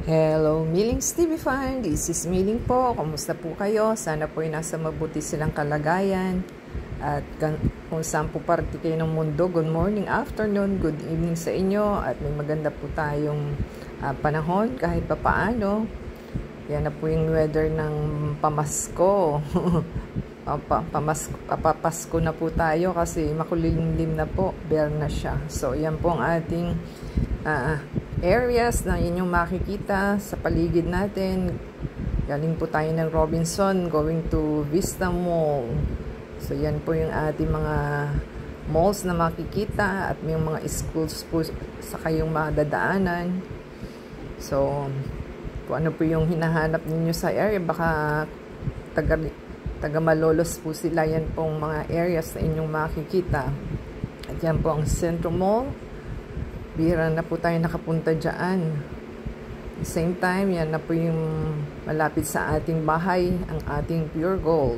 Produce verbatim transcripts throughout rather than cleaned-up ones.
Hello, Millings T V Fan. This is Milling po. Kumusta po kayo? Sana po ay nasa mabuti silang kalagayan. At kung saan po parte kayo ng mundo, good morning, afternoon, good evening sa inyo. At may maganda po tayong uh, panahon kahit pa paano. Yan na po yung weather ng pamasko. Pamasko, papapasko na po tayo kasi makulimlim na po. Bear na siya. So, yan po ang ating uh, areas na inyong makikita sa paligid natin. Galing po tayo ng Robinson, going to Vista Mall. So, yan po yung ating mga malls na makikita at may mga schools po sa kayong madadaanan. So, kung ano po yung hinahanap ninyo sa area, baka taga, taga Malolos po sila. Yan pong mga areas na inyong makikita. At yan po ang Centro Mall. Bihira na po tayo nakapunta dyan. At the same time, yan na po yung malapit sa ating bahay, ang ating Pure Gold.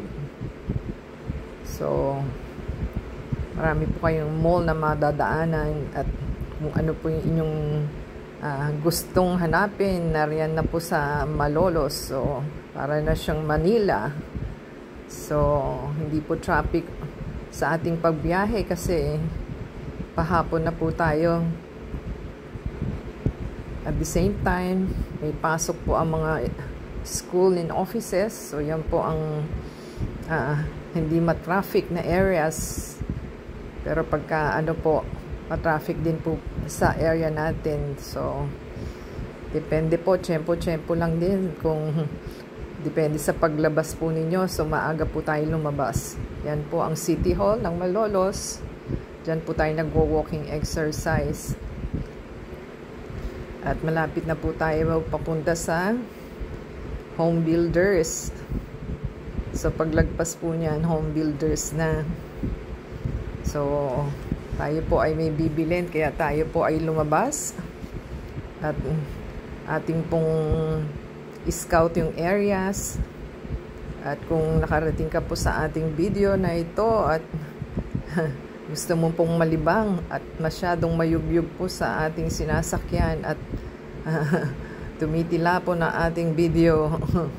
So, marami po kayong mall na madadaanan at kung ano po yung inyong uh, gustong hanapin, nariyan na po sa Malolos. So, para na siyang Manila. So, hindi po traffic sa ating pagbiyahe kasi pahapon na po tayo. At the same time, may pasok po ang mga school and offices. So, yan po ang uh, hindi matraffic na areas. Pero pagka ano po, matraffic din po sa area natin. So, depende po, tiyempo-tiyempo lang din kung depende sa paglabas po ninyo. So, maaga po tayo lumabas. Yan po ang City Hall ng Malolos. Diyan po tayo nagwo-walking exercise. At malapit na po tayo papunta sa Home Builders. So, paglagpas po niyan, Home Builders na. So, tayo po ay may bibilin, kaya tayo po ay lumabas. At ating pong scout yung areas. At kung nakarating ka po sa ating video na ito at gusto mo pong malibang at masyadong mayugyug po sa ating sinasakyan at uh, tumitila po na ating video.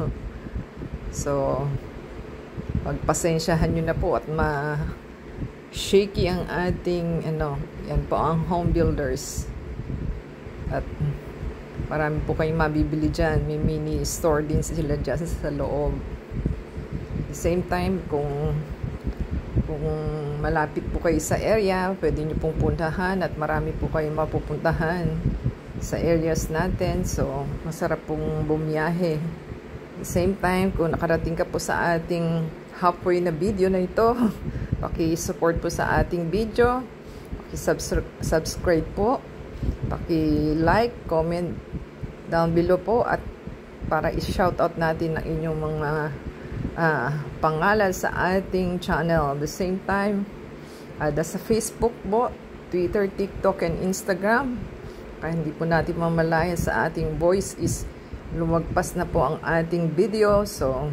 So, pagpasensyahan nyo na po at ma-shaky ang ating, ano, yan po ang Home Builders. At marami po kayong mabibili dyan. May mini store din sila dyan sa loob. At the same time, kung kung malapit po kayo sa area, pwede nyo pong puntahan at marami po kayong mapupuntahan sa areas natin. So, masarap pong bumiyahe. At the same time, kung nakarating ka po sa ating halfway na video na ito, paki-support po sa ating video, paki-subscribe po, paki-like, comment down below po at para i-shoutout natin ang inyong mga uh, pangalan sa ating channel. At the same time, uh, sa Facebook po, Twitter, TikTok, and Instagram. Kaya hindi po natin mamalayan sa ating voice is lumagpas na po ang ating video. So,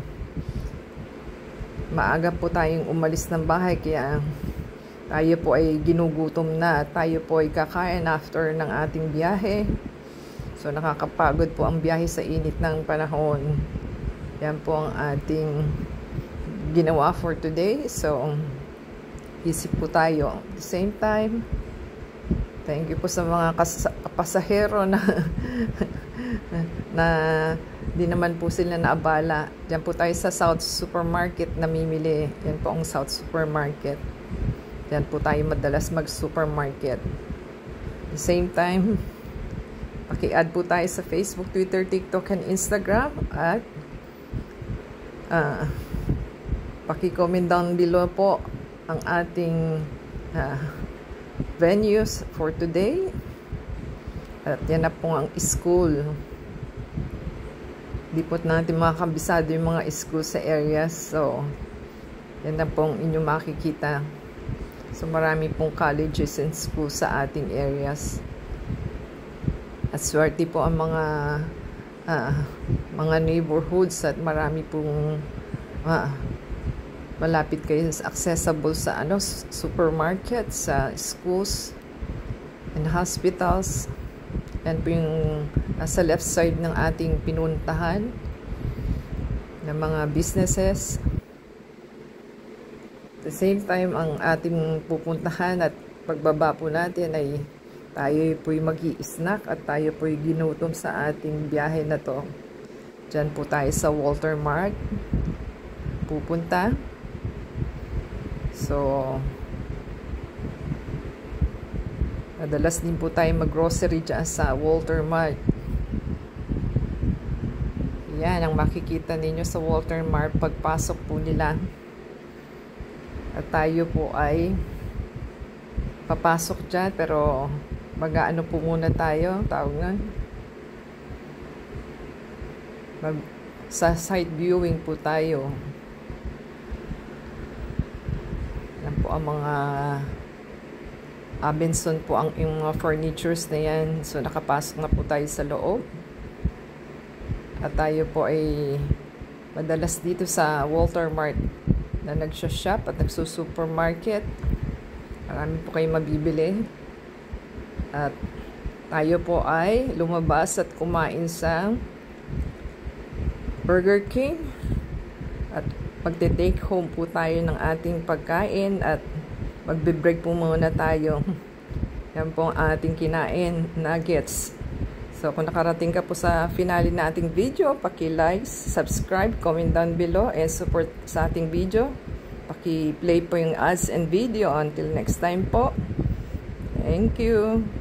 maaga po tayong umalis ng bahay kaya tayo po ay ginugutom na. Tayo po ay kakain after ng ating biyahe. So, nakakapagod po ang biyahe sa init ng panahon. Yan po ang ating ginawa for today. So, isip po tayo. At the same time, thank you po sa mga kapasahero na na di naman po sila naabala. Diyan po tayo sa South Supermarket namimili. Yan po ang South Supermarket. Diyan po tayo madalas mag-supermarket. At the same time, paki-add po tayo sa Facebook, Twitter, TikTok, and Instagram. At uh, paki-comment down below po ang ating uh, venues for today. At yan na po ang school. Di po natin makakabisado yung mga school sa areas. So, yan na po ang inyong makikita. So, marami pong colleges and schools sa ating areas. At swerte po ang mga uh, mga neighborhoods at marami pong uh, malapit kayo accessible sa ano supermarket, sa schools and hospitals. Yan po yung nasa left side ng ating pinuntahan ng mga businesses. At the same time, ang ating pupuntahan at pagbaba po natin ay tayo po'y mag-i-snack at tayo po'y ginutom sa ating biyahe na to. Diyan po tayo sa Walter Mart pupunta. So, madalas din po tayo mag-grocery dyan sa Walter Mart. Yan ang makikita ninyo sa Walter Mart pagpasok po nila. At tayo po ay papasok dyan, pero mag-aano po muna tayo, tawag nun. Mag, sa site viewing po tayo. Yan po ang mga Abenson po ang yung mga furnitures na yan. So nakapasok na po tayo sa loob. At tayo po ay madalas dito sa Walter Mart na nagsha-shop at nagsusupermarket. Marami po kayong mabibili. At tayo po ay lumabas at kumain sa Burger King. At magte-take home po tayo ng ating pagkain at magbe-break po muna tayo. Yan po ang ating kinain, nuggets. So, kung nakarating ka po sa finale na ating video, paki-like, subscribe, comment down below, and support sa ating video. Paki-play po yung ads and video. Until next time po. Thank you.